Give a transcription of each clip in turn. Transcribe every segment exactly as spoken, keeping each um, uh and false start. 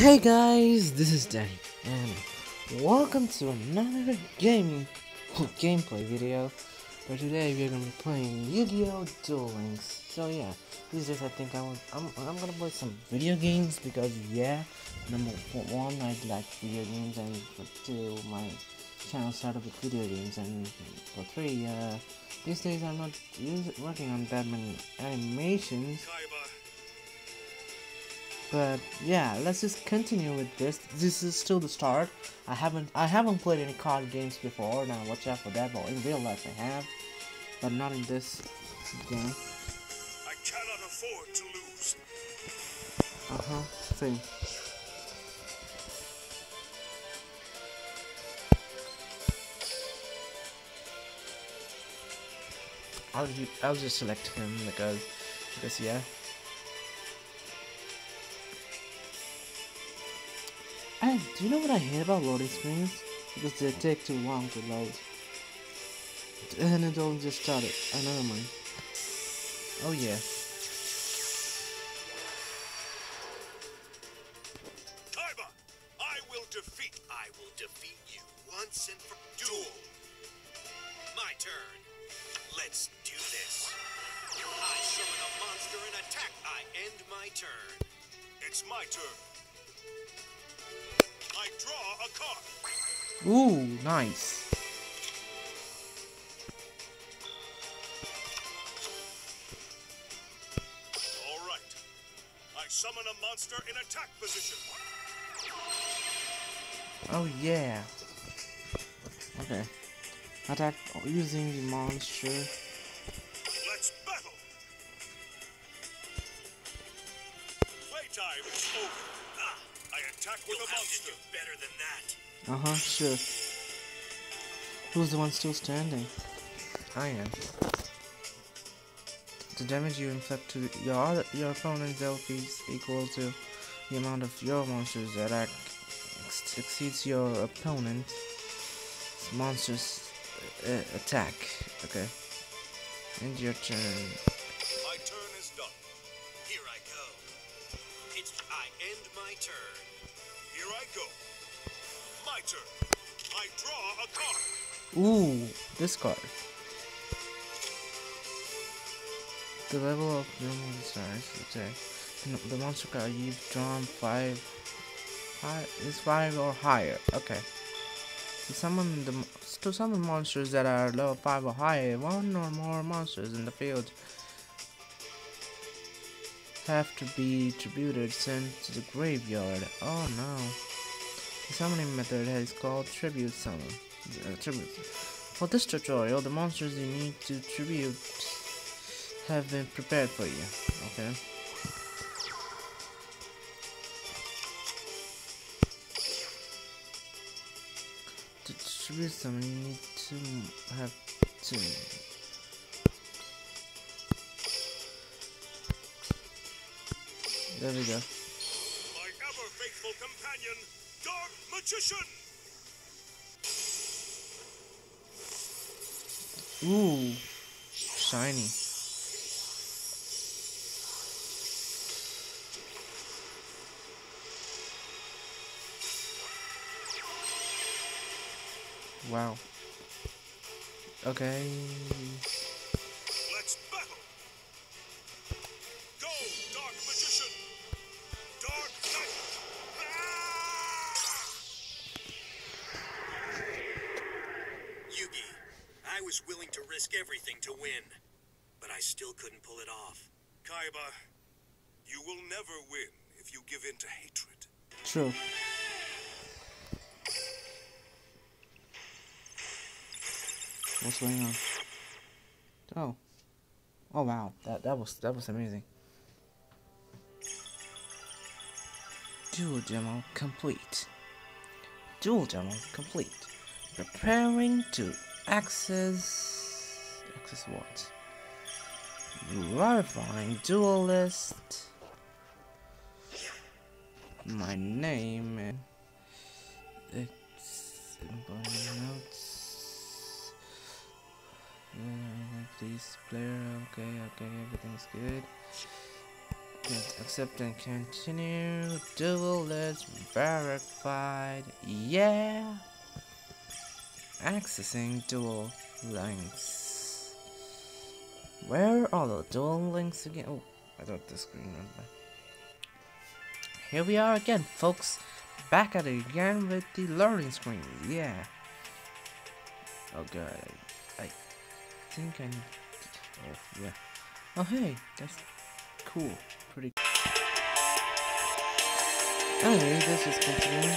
Hey guys, this is Danny, and welcome to another gaming gameplay video. For today, we're gonna be playing Yu-Gi-Oh! Duel Links. So yeah, these days I think I will, I'm I'm gonna play some video games because yeah, number one, I like video games, and for two, my channel started with video games, and for three, uh, these days I'm not use, working on that many animations. But yeah, let's just continue with this. This is still the start. I haven't I haven't played any card games before. Now watch out for that. But in real life I have, but not in this game. I cannot afford to lose. Uh huh. Same. I'll ju I'll just select him because because yeah. And do you know what I hate about loading screens? Because they take too long to load. And it all just started. Another one. Oh yeah. Kaiba, I will defeat. I will defeat you once and for duel. My turn. Let's do this. I summon a monster and attack. I end my turn. It's my turn. I draw a card. Ooh, nice. All right. I summon a monster in attack position. Oh yeah. Okay. Attack using the monster. Let's battle. Playtime is over. Ah, I attack with You'll a have to monster. do better than that. Uh huh, sure. Who's the one still standing? I am. The damage you inflict to your other, your opponent's L P is equal to the amount of your monster's attack ex exceeds your opponent's monster's uh, attack. Okay. End your turn. My turn is done. Here I go. It's I end my turn. Here I go. My turn. I draw a card. Ooh, this card. The level of your monster's attack. The monster card you've drawn five high is five or higher. Okay. To summon the to summon monsters that are level five or higher, one or more monsters in the field have to be tributed sent to the graveyard. Oh no. The summoning method is called tribute summon. Uh, tribute. For this tutorial, the monsters you need to tribute have been prepared for you. Okay. To tribute summon, you need to have two. There we go. My ever faithful companion, Dark Magician. Ooh, shiny. Wow. Okay. Let's battle. Go, Dark Magician. Dark Knight. Ah! Yugi, I was willing to risk everything to win, but I still couldn't pull it off. Kaiba, you will never win if you give in to hatred. True. What's going on? Oh. Oh wow. That that was that was amazing. Dual demo complete. Dual demo complete. Preparing to access access what? Verifying dual list. My name and it's notes. Uh, please player, okay, okay, everything's good. Accept and continue. Duel list verified. Yeah. Accessing Duel Links. Where are the Duel Links again? Oh, I thought the screen went by. Here we are again, folks. Back at it again with the loading screen. Yeah. Oh god. I, I think I need to, oh yeah. Oh hey, that's cool. Pretty cool. Anyway, this is continuing.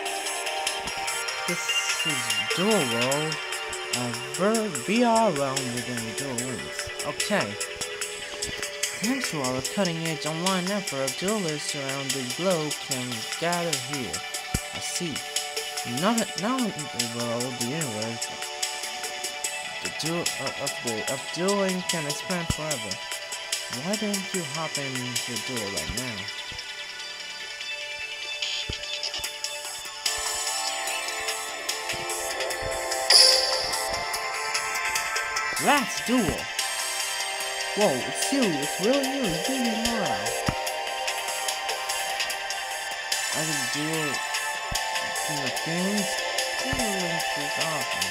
This is Duel World, a V R realm within Duel Links. Okay. Thanks to our cutting-edge online network, duelists around the globe can gather here. I see. Not now in the world, the universe, the duel uh, of the of dueling can expand forever. Why don't you hop into a duel right now? Let's duel! Whoa, it's you, it's really you, it's really Mara. I can duel in the games. Duel Links is awesome.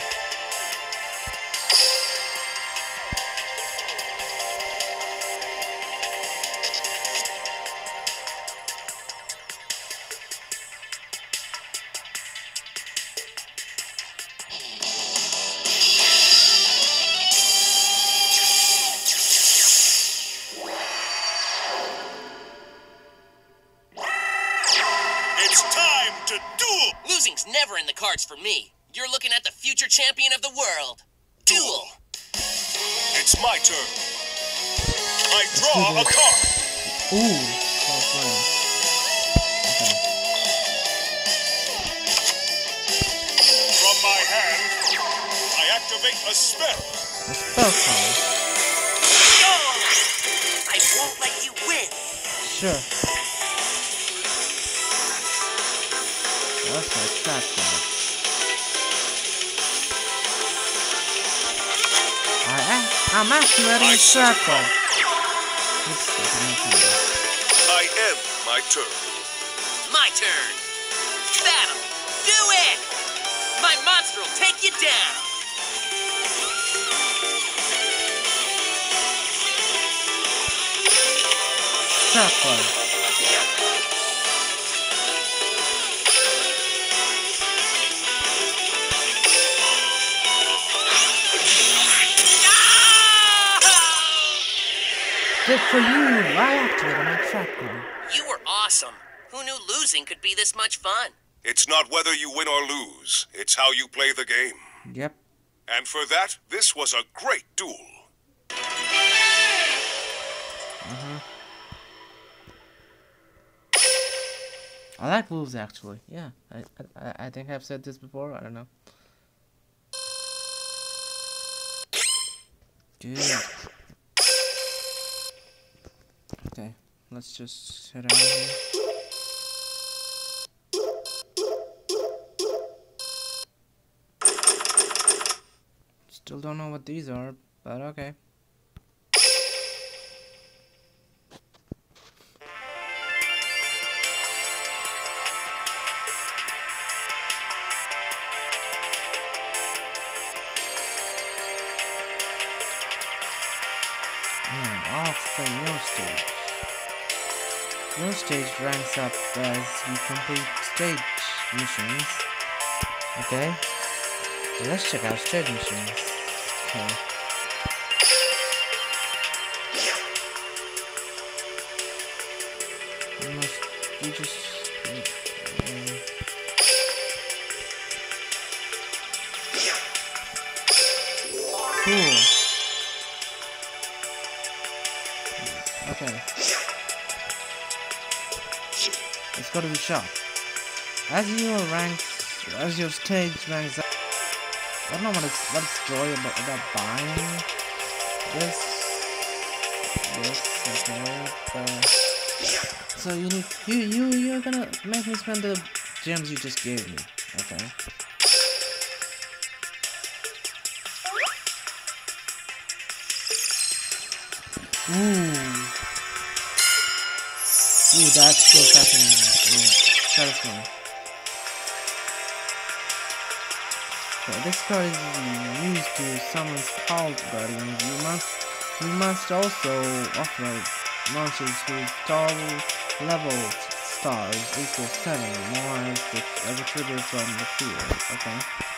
Losing's never in the cards for me. You're looking at the future champion of the world. Duel! It's my turn. I draw a card. Ooh, close one. Okay. From my hand, I activate a spell. A spell card. Oh! I won't let you win. Sure. That's my trap card. I am, I'm activating a trap card. I end my turn. My turn. Battle. Do it! My monster will take you down. Trap card. Good for you! I activated my trap card. You were awesome. Who knew losing could be this much fun? It's not whether you win or lose. It's how you play the game. Yep. And for that, this was a great duel. Uh-huh. I like moves, actually. Yeah. I, I, I think I've said this before. I don't know. Good. Okay, let's just head out here. Still don't know what these are, but okay. Man, off the new stage. Your stage ranks up as you complete stage missions. Okay. Let's check out stage missions. Okay. You must you just um, cool. Okay. Let's go to the shop. As your ranks, as your stage ranks up, I don't know what it's what it's joy about about buying this. This okay. But, so you need you you you're gonna make me spend the gems you just gave me. Okay. Ooh. Ooh, that's so fascinating and satisfying. So this card is used to summon called guardians. You must you must also offer monsters whose total level stars equals seven or more as the as a tribute from the field. Okay.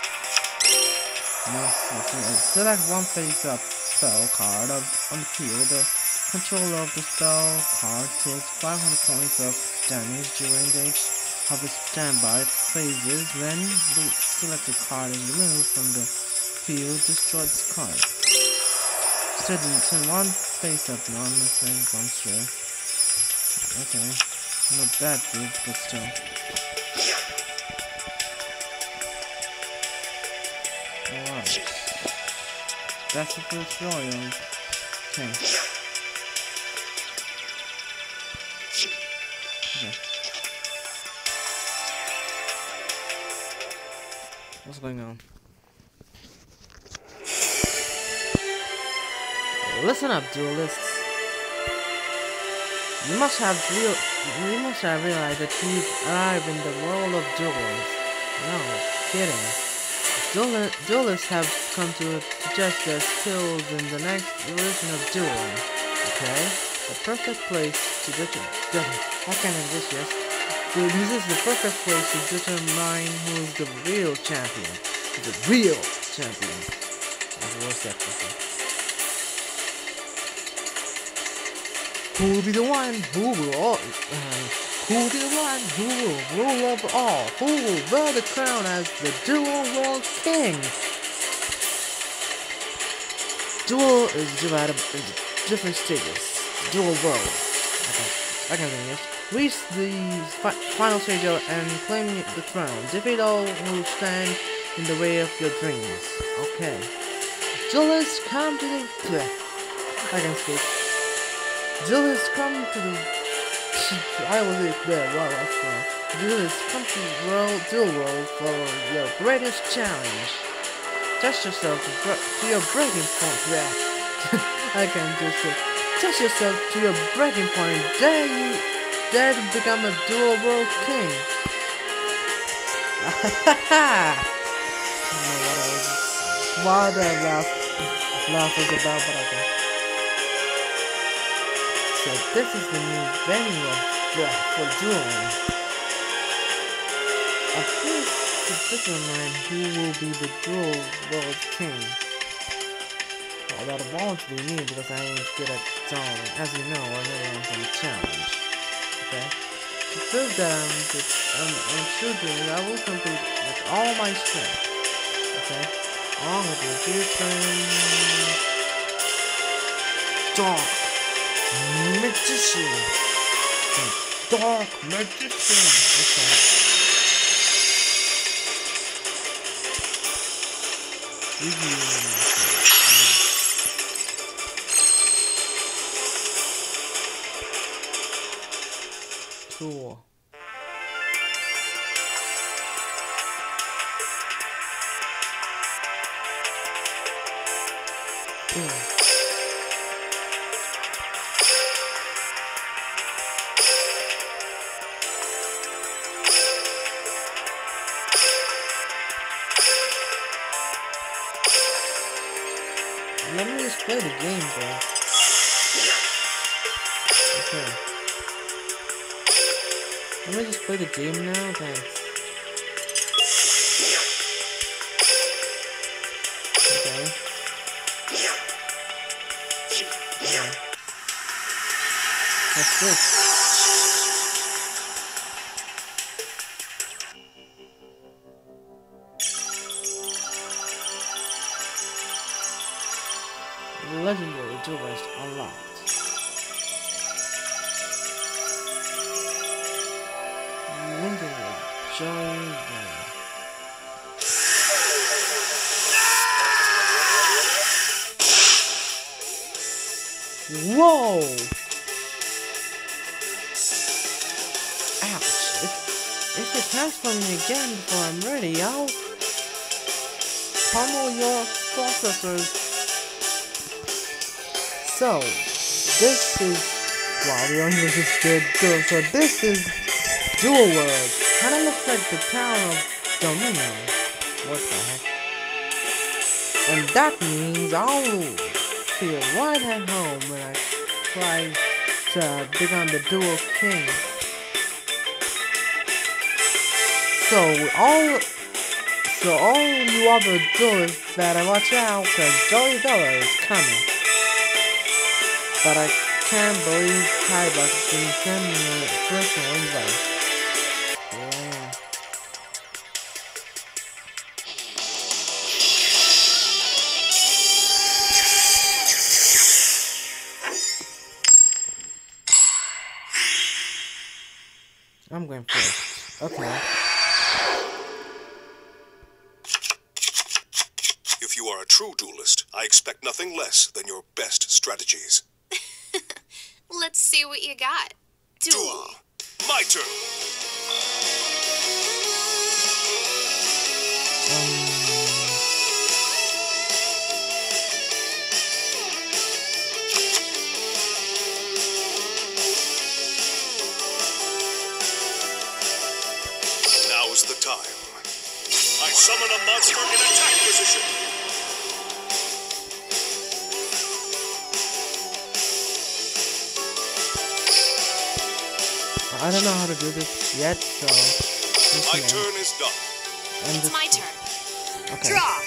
Must select one face-up spell card of, on the field. The controller of the spell card takes five hundred points of damage during each of its standby phases. When the selected card is removed from the field, destroy this card. Send, send one face-up non-effect monster. Okay, not that good, but still. Alright. That's the first royal. Okay. Okay. What's going on? Listen up, duelists. You must have real. You must have realized that you've arrived in the world of duels. No kidding. Duel duelists have come to, to test their skills in the next version of dueling. Okay, the perfect place to determine. How can I this yes? This is the perfect place to determine who's the real champion. The real champion. What's that? Who will be the one who will all, uh, who will be the one who will rule over all? Who will wear the crown as the Duel World King? Duel is divided into different stages. Duel World. Okay, I can say this. Reach the fi final stage and claim the crown. Defeat all who stand in the way of your dreams. Okay. Duelists come to the. I can speak. Duelists come to the. I was there. Wow, that's fun. Duelists come to the world, Duel World for your greatest challenge. Test yourself to, to your breaking point. Yeah, I can just say, test yourself to your breaking point. Dare you, dare to become a Duel World King. Ha ha ha! I don't know what I was, what that laugh, laugh was about, but I can. So this is the new venue of uh, for dueling. At first, to determine who will be the Duel World King. Well, that won't be me because I ain't good at dueling. As you know, I never won from a challenge. Okay? To prove that I'm, good, I'm, I'm true doing, I will compete with all my strength. Okay? Along with the different dark magician. Dark magician. Okay. Cool. Mm. Let me just play the game, bro. Okay. Let me just play the game now, thanks. Okay. Okay. What's this? Legendary duelist unlocked. Legendary join them. Whoa! Ouch! If, if it transforms me again before I'm ready, I'll pummel your processors. So, this is Wow, we only just did Duel. So this is Duel World. Kinda looks like the town of Domino. What the heck? And that means I'll feel right at home when I try to become the Duel King. So all so all you other duelists better watch out, cause Joey Dollar is coming. But I can't believe Kybuck didn't send me a personal invite. Yeah. I'm going first. Okay. If you are a true duelist, I expect nothing less than your best strategies. Let's see what you got. Duel. Duel. My turn. Um. Now's the time. I summon a monster in attack position. I don't know how to do this yet, so. My turn is done. And It's this, my turn. okay. Draw.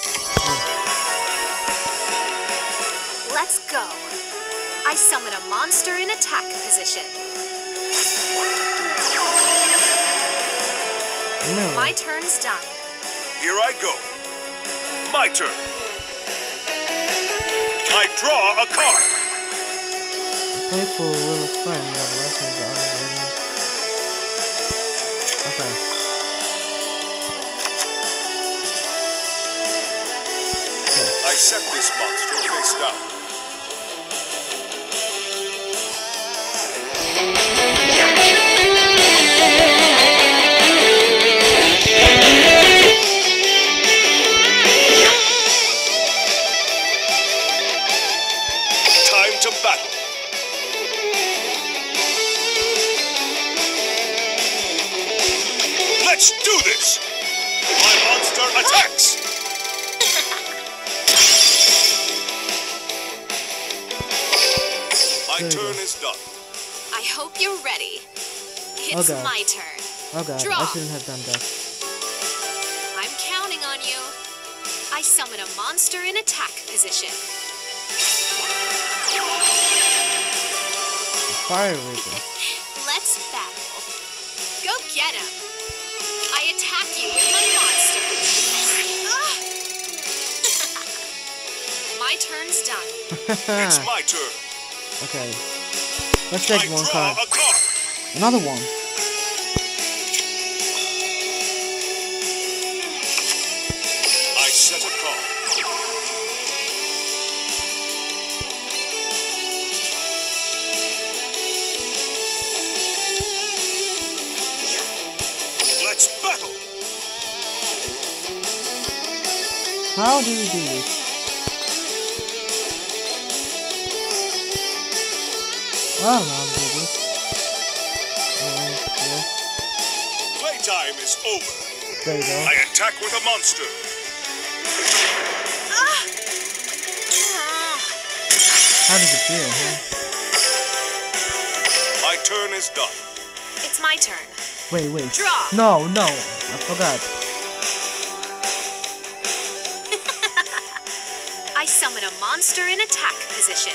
Let's go. I summon a monster in attack position. No. My turn's done. Here I go. My turn. I draw a card. Playful little friend that lessons the other lady. Okay. I set this monster face down. Time to battle. Let's do this! My monster attacks! My There you turn go. is done. I hope you're ready. It's Okay. my turn. Oh god, Draw. I shouldn't have done that. I'm counting on you. I summon a monster in attack position. Fire Razor. Let's battle. Go get him. I attack you with my monster. Ah! My turn's done. It's my turn. Okay. Let's take I one draw card. a card. Another one. I set a card. Let's battle. How do we do this? I don't know how to do this. And yes. Playtime is over. There you go. I attack with a monster. Ah! How does it feel, huh? My turn is done. It's my turn. Wait, wait. Draw. No, no. I forgot. I summon a monster in attack position.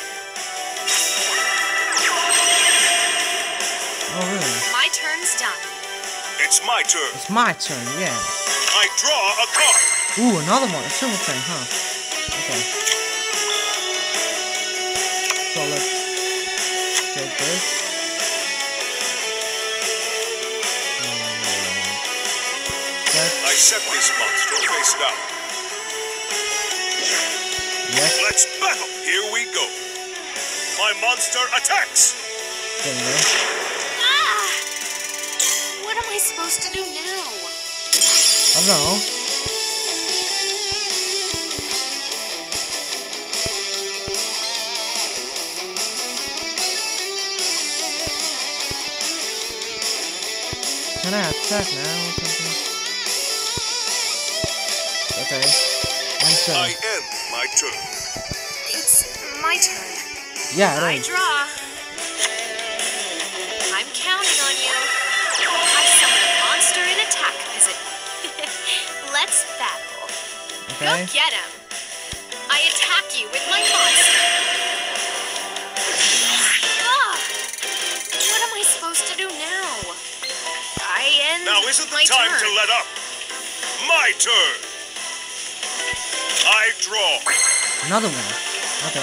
Oh, really? My turn's done. It's my turn. It's my turn, yeah. I draw a card. Ooh, another one. A silver thing, huh? Okay. So let's take this. And, that. I set this monster face down. Yes. Let's battle. Here we go. My monster attacks. There you go. Ah! What am I supposed to do now? I don't know. can I attack now or something? Okay. And so. I end my turn. It's my turn. Yeah, it I is. draw. I'm counting on you. I summon a monster in attack visit. Let's battle. Okay. Go get him. I attack you with my monster. Ah! What am I supposed to do now? I end Now isn't my the time turn. to let up. My turn. I draw. Another one. Okay.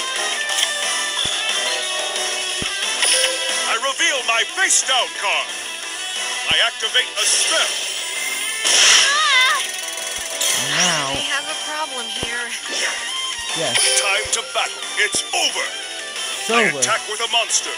I reveal my face down card. I activate a spell. Ah! And now. I have a problem here. Yes. Time to battle. It's over. It's I over. attack with a monster.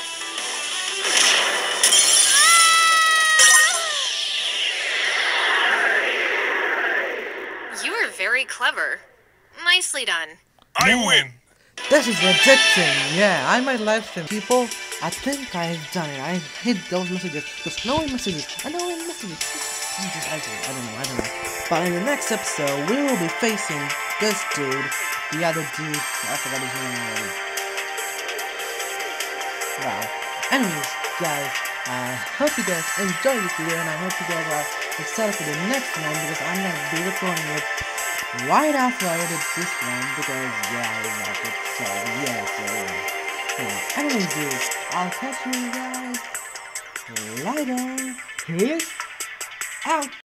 You are very clever. Nicely done. I Man. win. This is addiction. Yeah, I might live stream. People, I think I've done it. I hit those messages. Those annoying messages. Annoying messages. I just, I, just, I don't know. I don't know. But in the next episode, we will be facing this dude. The other dude. I forgot his name already. Wow. Anyways, guys, I hope you guys enjoyed this video, and I hope you guys are excited for the next one, because I'm going to be recording it right after I edit this one, because, yeah, I like it, so, yeah, so, yeah. yeah. Anyways, dudes, I'll catch you guys later. Peace out.